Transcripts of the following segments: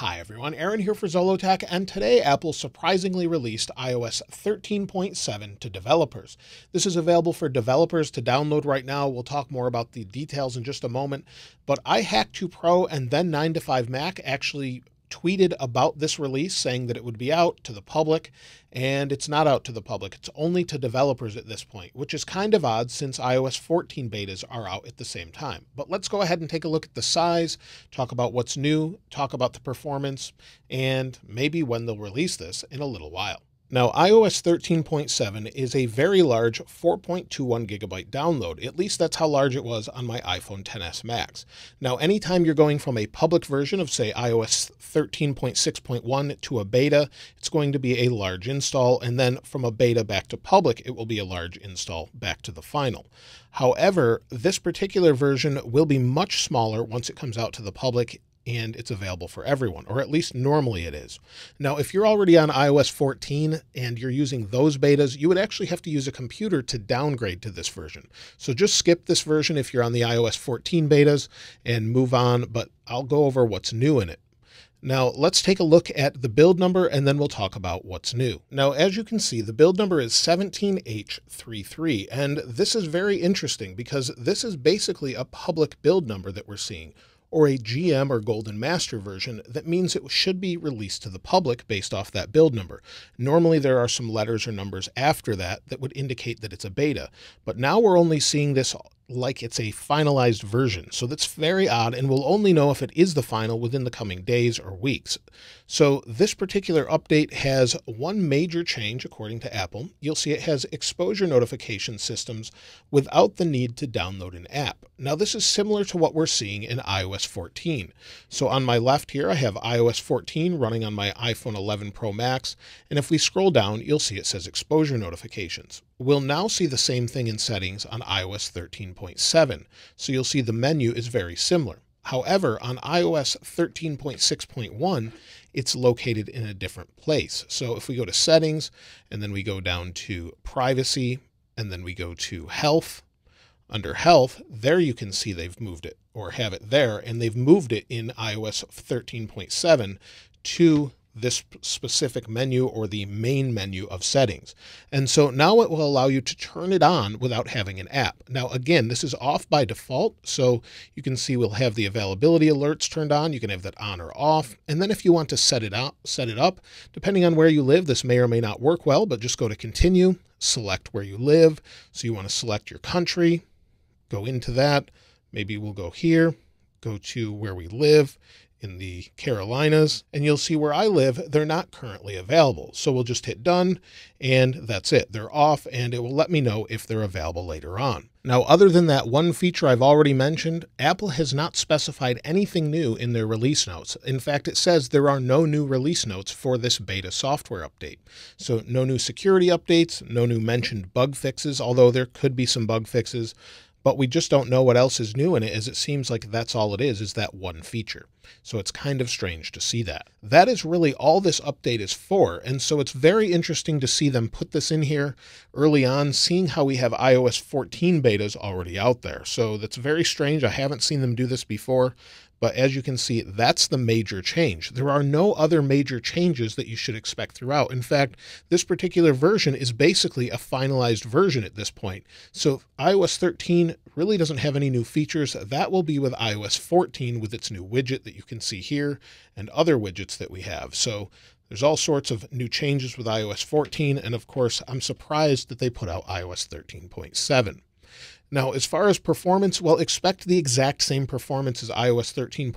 Hi everyone, Aaron here for Zollotech, and today Apple surprisingly released iOS 13.7 to developers. This is available for developers to download right now. We'll talk more about the details in just a moment, but iHack2Pro and then 9to5Mac actually tweeted about this release saying that it would be out to the public, and it's not out to the public. It's only to developers at this point, which is kind of odd since iOS 14 betas are out at the same time. But let's go ahead and take a look at the size, talk about what's new, talk about the performance, and maybe when they'll release this in a little while. Now, iOS 13.7 is a very large 4.21 gigabyte download. At least that's how large it was on my iPhone XS Max. Now, anytime you're going from a public version of, say, iOS 13.6.1 to a beta, it's going to be a large install, and then from a beta back to public, it will be a large install back to the final. However, this particular version will be much smaller once it comes out to the public, and it's available for everyone, or at least normally it is. Now, if you're already on iOS 14 and you're using those betas, you would actually have to use a computer to downgrade to this version. So just skip this version if you're on the iOS 14 betas and move on, but I'll go over what's new in it. Now, let's take a look at the build number and then we'll talk about what's new. Now, as you can see, the build number is 17H33, and this is very interesting because this is basically a public build number that we're seeing, or a GM or Golden Master version. That means it should be released to the public based off that build number. Normally there are some letters or numbers after that that would indicate that it's a beta, but now we're only seeing this like it's a finalized version. So that's very odd, and we'll only know if it is the final within the coming days or weeks. So this particular update has one major change according to Apple. You'll see it has exposure notification systems without the need to download an app. Now this is similar to what we're seeing in iOS 14. So on my left here, I have iOS 14 running on my iPhone 11 Pro Max, and if we scroll down, you'll see it says exposure notifications. We'll now see the same thing in settings on iOS 13.7, so you'll see the menu is very similar. However, on iOS 13.6.1, it's located in a different place. So if we go to settings, and then we go down to privacy, and then we go to health, under health, there you can see they've moved it, or have it there, and they've moved it in iOS 13.7 to this specific menu, or the main menu of settings. And so now it will allow you to turn it on without having an app. Now, again, this is off by default. So you can see we'll have the availability alerts turned on. You can have that on or off. And then if you want to set it up, depending on where you live, this may or may not work well, but just go to continue, select where you live. So you want to select your country, go into that. Maybe we'll go here, go to where we live in the Carolinas, and you'll see where I live, they're not currently available. So we'll just hit done, and that's it. They're off, and it will let me know if they're available later on. Now, other than that one feature I've already mentioned, Apple has not specified anything new in their release notes. In fact, it says there are no new release notes for this beta software update. So no new security updates, no new mentioned bug fixes, although there could be some bug fixes, but we just don't know what else is new in it, as it seems like that's all it is that one feature. So it's kind of strange to see that. That is really all this update is for, and so it's very interesting to see them put this in here early on, seeing how we have iOS 14 betas already out there. So that's very strange. I haven't seen them do this before, but as you can see, that's the major change. There are no other major changes that you should expect throughout. In fact, this particular version is basically a finalized version at this point. So iOS 13 really doesn't have any new features. That will be with iOS 14 with its new widget that you can see here and other widgets that we have. So there's all sorts of new changes with iOS 14. And of course, I'm surprised that they put out iOS 13.7. Now, as far as performance, well, expect the exact same performance as iOS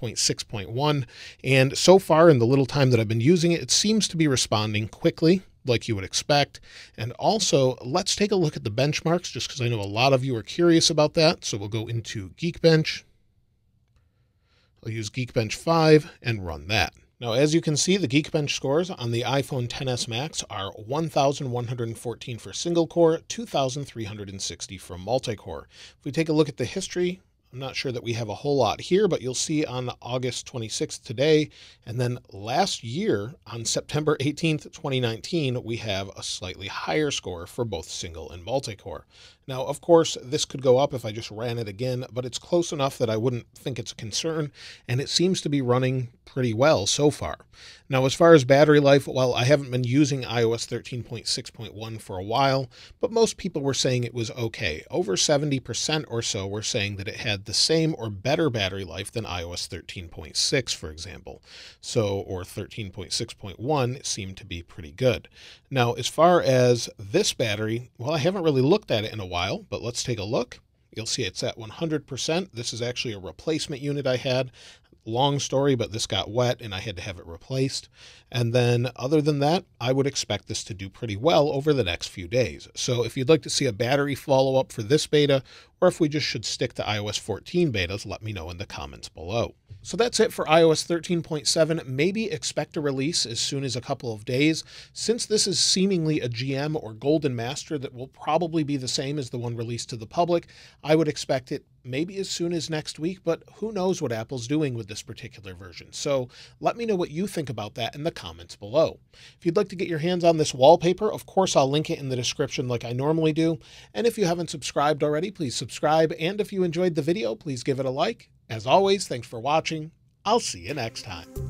13.6.1. And so far, in the little time that I've been using it, it seems to be responding quickly, like you would expect. And also, let's take a look at the benchmarks, just because I know a lot of you are curious about that. So we'll go into Geekbench. I'll use Geekbench 5 and run that. Now, as you can see, the Geekbench scores on the iPhone XS Max are 1,114 for single core, 2,360 for multi-core. If we take a look at the history, I'm not sure that we have a whole lot here, but you'll see on August 26th today, and then last year on September 18th, 2019, we have a slightly higher score for both single and multi-core. Now, of course, this could go up if I just ran it again, but it's close enough that I wouldn't think it's a concern, and it seems to be running pretty well so far. Now, as far as battery life, well, I haven't been using iOS 13.6.1 for a while, but most people were saying it was okay. Over 70% or so were saying that it had the same or better battery life than iOS 13.6, for example. So, or 13.6.1 seemed to be pretty good. Now, as far as this battery, well, I haven't really looked at it in a while, but let's take a look. You'll see it's at 100%. This is actually a replacement unit I had. Long story, but this got wet and I had to have it replaced. And then other than that, I would expect this to do pretty well over the next few days. So if you'd like to see a battery follow-up for this beta, or if we just should stick to iOS 14 betas, let me know in the comments below. So that's it for iOS 13.7. Maybe expect a release as soon as a couple of days. Since this is seemingly a GM or Golden Master that will probably be the same as the one released to the public, I would expect it maybe as soon as next week, but who knows what Apple's doing with this particular version. So let me know what you think about that in the comments below. If you'd like to get your hands on this wallpaper, of course, I'll link it in the description like I normally do. And if you haven't subscribed already, please subscribe. And if you enjoyed the video, please give it a like. As always, thanks for watching. I'll see you next time.